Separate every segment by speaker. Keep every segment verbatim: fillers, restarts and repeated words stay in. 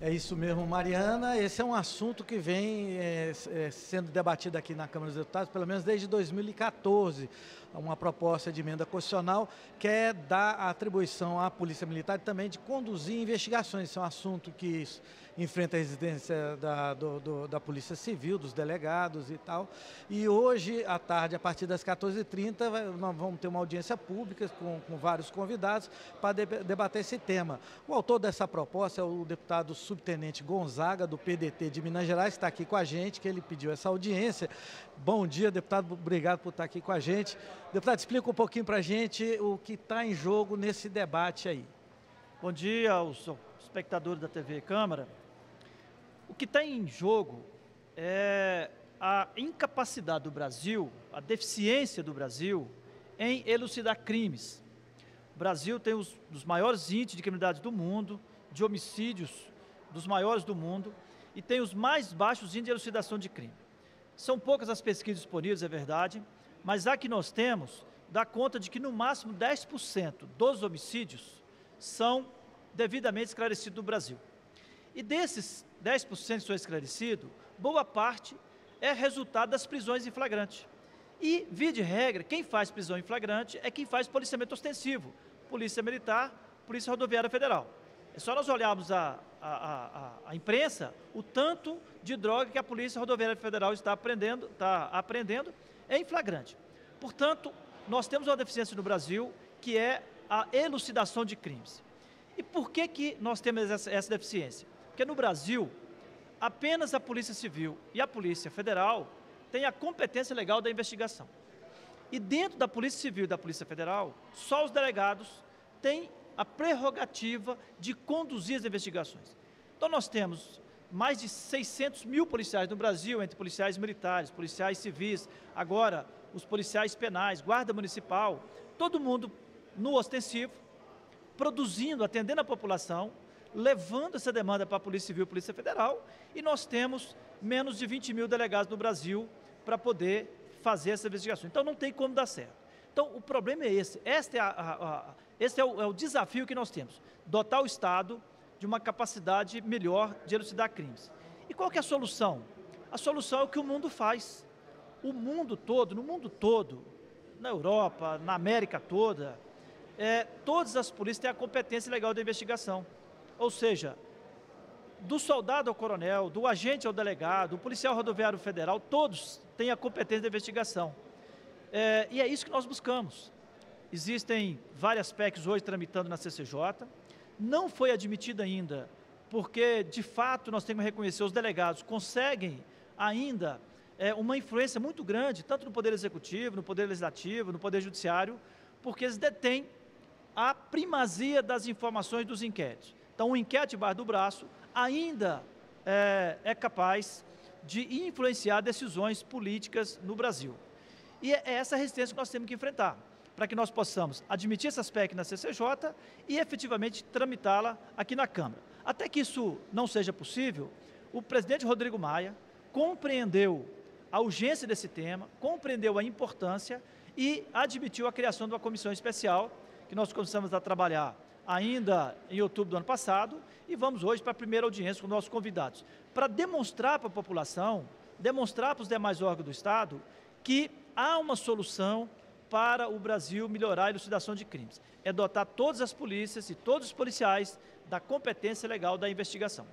Speaker 1: É isso mesmo, Mariana. Esse é um assunto que vem é, é, sendo debatido aqui na Câmara dos Deputados, pelo menos desde dois mil e quatorze. Uma proposta de emenda constitucional que é dar a atribuição à Polícia Militar também de conduzir investigações. Esse é um assunto que enfrenta a residência da, do, do, da Polícia Civil, dos delegados e tal. E hoje, à tarde, a partir das quatorze e trinta, nós vamos ter uma audiência pública com, com vários convidados para de, debater esse tema. O autor dessa proposta é o deputado subtenente Gonzaga, do P D T de Minas Gerais, que está aqui com a gente, que ele pediu essa audiência. Bom dia, deputado, obrigado por estar aqui com a gente. Deputado, explica um pouquinho para a gente o que está em jogo nesse debate aí.
Speaker 2: Bom dia aos espectadores da T V Câmara. O que está em jogo é a incapacidade do Brasil, a deficiência do Brasil em elucidar crimes. O Brasil tem os dos maiores índices de criminalidade do mundo, de homicídios dos maiores do mundo, e tem os mais baixos índices de elucidação de crime. São poucas as pesquisas disponíveis, é verdade, mas a que nós temos dá conta de que no máximo dez por cento dos homicídios são devidamente esclarecidos no Brasil. E desses dez por cento que são esclarecidos, boa parte é resultado das prisões em flagrante. E, via de regra, quem faz prisão em flagrante é quem faz policiamento ostensivo, Polícia Militar, Polícia Rodoviária Federal. É só nós olharmos a, a, a, a imprensa, o tanto de droga que a Polícia Rodoviária Federal está apreendendo, está apreendendo em flagrante. Portanto, nós temos uma deficiência no Brasil, que é a elucidação de crimes. E por que que nós temos essa, essa deficiência? Porque no Brasil, apenas a Polícia Civil e a Polícia Federal têm a competência legal da investigação. E dentro da Polícia Civil e da Polícia Federal, só os delegados têm a prerrogativa de conduzir as investigações. Então nós temos mais de seiscentos mil policiais no Brasil, entre policiais militares, policiais civis, agora os policiais penais, guarda municipal, todo mundo no ostensivo, produzindo, atendendo a população, levando essa demanda para a Polícia Civil e Polícia Federal, e nós temos menos de vinte mil delegados no Brasil para poder fazer essa investigação. Então não tem como dar certo. Então o problema é esse, este é, a, a, a, este é, o, é o desafio que nós temos, dotar o Estado de uma capacidade melhor de elucidar crimes. E qual que é a solução? A solução é o que o mundo faz. O mundo todo, no mundo todo, na Europa, na América toda, é, todas as polícias têm a competência legal da investigação. Ou seja, do soldado ao coronel, do agente ao delegado, do policial rodoviário federal, todos têm a competência da investigação. É, e é isso que nós buscamos. Existem várias P E Cs hoje tramitando na C C J, não foi admitida ainda, porque de fato nós temos que reconhecer, os delegados conseguem ainda é, uma influência muito grande, tanto no Poder Executivo, no Poder Legislativo, no Poder Judiciário, porque eles detêm a primazia das informações dos inquéritos. Então, o inquérito debaixo do braço ainda é, é capaz de influenciar decisões políticas no Brasil. E é essa resistência que nós temos que enfrentar, para que nós possamos admitir essas P E Cs na C C J e efetivamente tramitá-la aqui na Câmara. Até que isso não seja possível, o presidente Rodrigo Maia compreendeu a urgência desse tema, compreendeu a importância e admitiu a criação de uma comissão especial, que nós começamos a trabalhar ainda em outubro do ano passado, e vamos hoje para a primeira audiência com nossos convidados, para demonstrar para a população, demonstrar para os demais órgãos do Estado, que há uma solução para o Brasil melhorar a elucidação de crimes. É dotar todas as polícias e todos os policiais da competência legal da investigação.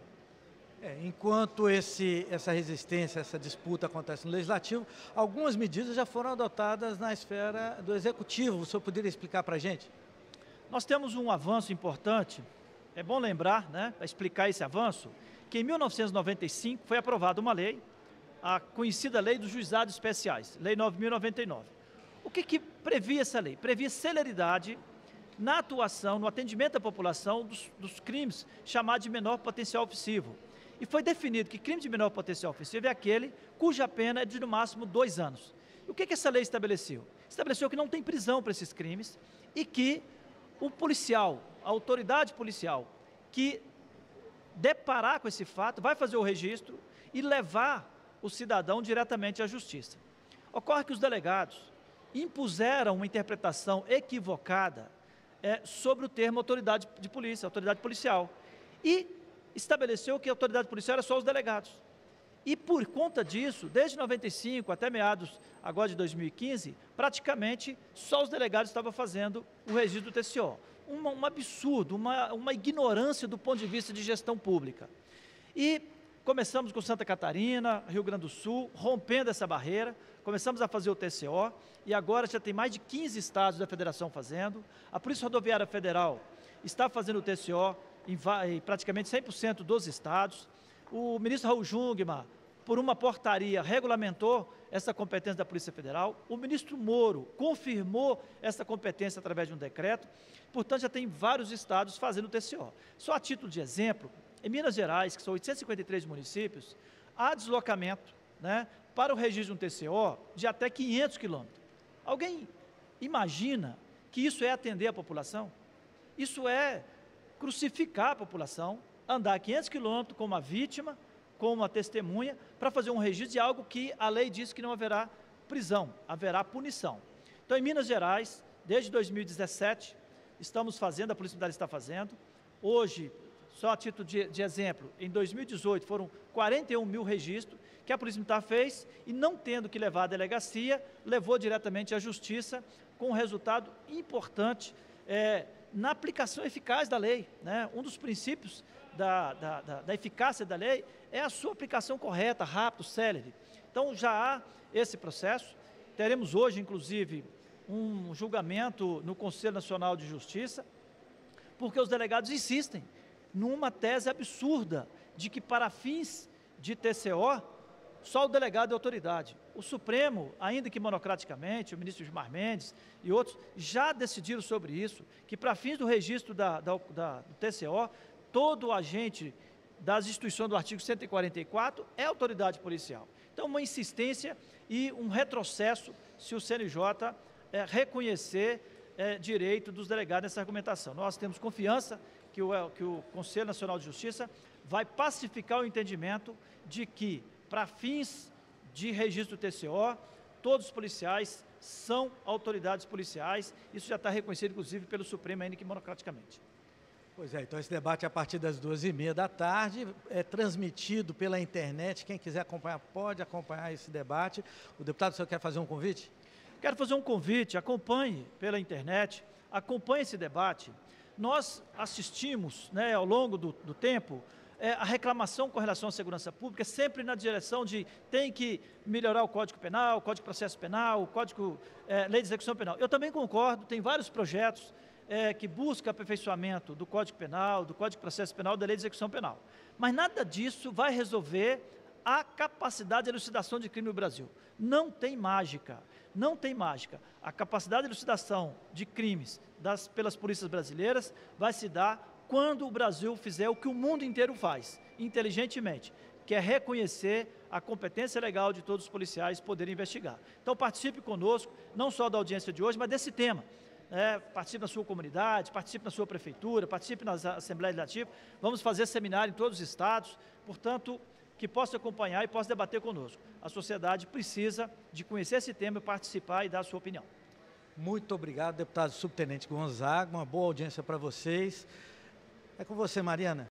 Speaker 1: É, enquanto esse, essa resistência, essa disputa acontece no Legislativo, algumas medidas já foram adotadas na esfera do Executivo. O senhor poderia explicar para a gente?
Speaker 2: Nós temos um avanço importante, é bom lembrar, né, para explicar esse avanço, que em mil novecentos e noventa e cinco foi aprovada uma lei, a conhecida Lei dos Juizados Especiais, Lei nove mil e noventa e nove. O que que previa essa lei? Previa celeridade na atuação, no atendimento à população dos, dos crimes chamados de menor potencial ofensivo. E foi definido que crime de menor potencial ofensivo é aquele cuja pena é de no máximo dois anos. E o que que essa lei estabeleceu? Estabeleceu que não tem prisão para esses crimes e que o policial, a autoridade policial, que deparar com esse fato, vai fazer o registro e levar o cidadão diretamente à justiça. Ocorre que os delegados impuseram uma interpretação equivocada é, sobre o termo autoridade de polícia, autoridade policial. E estabeleceu que a autoridade policial era só os delegados. E por conta disso, desde noventa e cinco até meados agora de dois mil e quinze, praticamente só os delegados estavam fazendo o registro do T C O. Um, um absurdo, uma, uma ignorância do ponto de vista de gestão pública. E começamos com Santa Catarina, Rio Grande do Sul, rompendo essa barreira, começamos a fazer o T C O e agora já tem mais de quinze estados da federação fazendo. A Polícia Rodoviária Federal está fazendo o T C O em, em praticamente cem por cento dos estados. O ministro Raul Jungmann, por uma portaria, regulamentou essa competência da Polícia Federal. O ministro Moro confirmou essa competência através de um decreto. Portanto, já tem vários estados fazendo o T C O. Só a título de exemplo, em Minas Gerais, que são oitocentos e cinquenta e três municípios, há deslocamento, né, para o registro de um T C O de até quinhentos quilômetros. Alguém imagina que isso é atender a população? Isso é crucificar a população, andar quinhentos quilômetros com uma vítima, com uma testemunha, para fazer um registro de algo que a lei diz que não haverá prisão, haverá punição. Então, em Minas Gerais, desde dois mil e dezessete, estamos fazendo, a Polícia Militar está fazendo. Hoje, só a título de, de exemplo, em dois mil e dezoito foram quarenta e um mil registros que a Polícia Militar fez e, não tendo que levar à delegacia, levou diretamente à Justiça com um resultado importante é, na aplicação eficaz da lei, né? Um dos princípios da, da, da, da eficácia da lei é a sua aplicação correta, rápido, célere. Então, já há esse processo. Teremos hoje, inclusive, um julgamento no Conselho Nacional de Justiça, porque os delegados insistem numa tese absurda de que, para fins de T C O, só o delegado é autoridade. O Supremo, ainda que monocraticamente, o ministro Gilmar Mendes e outros, já decidiram sobre isso, que para fins do registro da, da, da, do T C O, todo agente das instituições do artigo cento e quarenta e quatro é autoridade policial. Então, uma insistência e um retrocesso se o C N J é, reconhecer é, direito dos delegados nessa argumentação. Nós temos confiança que o, que o Conselho Nacional de Justiça vai pacificar o entendimento de que, para fins de registro do T C O, todos os policiais são autoridades policiais. Isso já está reconhecido, inclusive, pelo Supremo, ainda que monocraticamente.
Speaker 1: Pois é, então esse debate é a partir das duas e meia da tarde, é transmitido pela internet. Quem quiser acompanhar, pode acompanhar esse debate. O deputado, o senhor quer fazer um convite?
Speaker 2: Quero fazer um convite, acompanhe pela internet, acompanhe esse debate. Nós assistimos, né, ao longo do, do tempo, é, a reclamação com relação à segurança pública, sempre na direção de tem que melhorar o Código Penal, o Código de Processo Penal, o Código, é, Lei de Execução Penal. Eu também concordo, tem vários projetos é, que buscam aperfeiçoamento do Código Penal, do Código de Processo Penal, da Lei de Execução Penal. Mas nada disso vai resolver a capacidade de elucidação de crime no Brasil. Não tem mágica, não tem mágica. A capacidade de elucidação de crimes das, pelas polícias brasileiras vai se dar quando o Brasil fizer o que o mundo inteiro faz, inteligentemente, que é reconhecer a competência legal de todos os policiais poderem investigar. Então, participe conosco, não só da audiência de hoje, mas desse tema. É, participe na sua comunidade, participe na sua prefeitura, participe na Assembleia Legislativa. Vamos fazer seminário em todos os estados, portanto, que possa acompanhar e possa debater conosco. A sociedade precisa de conhecer esse tema, participar e dar a sua opinião.
Speaker 1: Muito obrigado, deputado subtenente Gonzaga. Uma boa audiência para vocês. É com você, Mariana.